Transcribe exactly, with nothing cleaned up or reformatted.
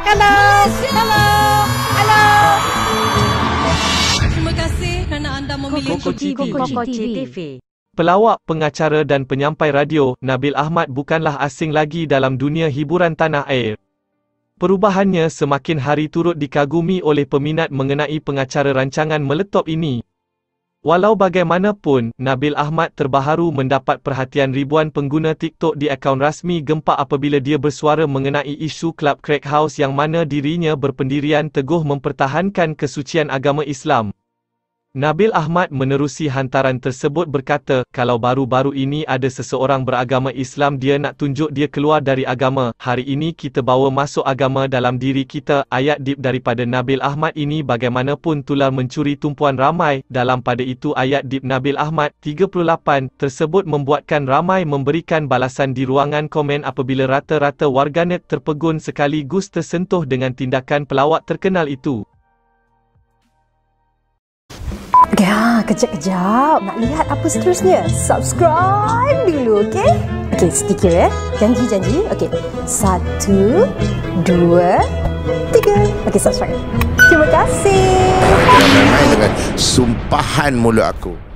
Hello. Hello. Hello. Terima kasih kerana anda memilih Koko T V. Koko T V. Pelawak, pengacara dan penyampai radio, Nabil Ahmad bukanlah asing lagi dalam dunia hiburan tanah air. Perubahannya semakin hari turut dikagumi oleh peminat mengenai pengacara rancangan meletop ini. Walau bagaimanapun, Nabil Ahmad terbaharu mendapat perhatian ribuan pengguna TikTok di akaun rasmi Gempak apabila dia bersuara mengenai isu Kelab Crack House yang mana dirinya berpendirian teguh mempertahankan kesucian agama Islam. Nabil Ahmad menerusi hantaran tersebut berkata, kalau baru-baru ini ada seseorang beragama Islam dia nak tunjuk dia keluar dari agama, hari ini kita bawa masuk agama dalam diri kita. Ayat deep daripada Nabil Ahmad ini bagaimanapun tular mencuri tumpuan ramai. Dalam pada itu ayat deep Nabil Ahmad, tiga puluh lapan, tersebut membuatkan ramai memberikan balasan di ruangan komen apabila rata-rata warganet terpegun sekaligus tersentuh dengan tindakan pelawak terkenal itu. Ya, kejap-kejap. Nak lihat apa seterusnya? Subscribe dulu, okey? Okey, sedikit ya. Janji-janji. Okey. Satu, dua, tiga. Okey, subscribe. Terima kasih. Jangan main-main dengan sumpahan mulut aku.